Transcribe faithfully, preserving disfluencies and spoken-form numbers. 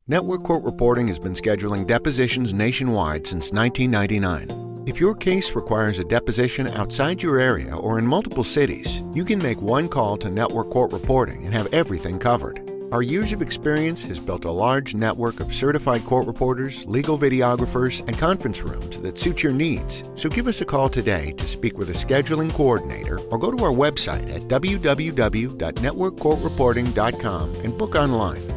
Network Court Reporting has been scheduling depositions nationwide since nineteen ninety-nine. If your case requires a deposition outside your area or in multiple cities, you can make one call to Network Court Reporting and have everything covered. Our years of experience has built a large network of certified court reporters, legal videographers, and conference rooms that suit your needs. So give us a call today to speak with a scheduling coordinator or go to our website at w w w dot network court reporting dot com and book online.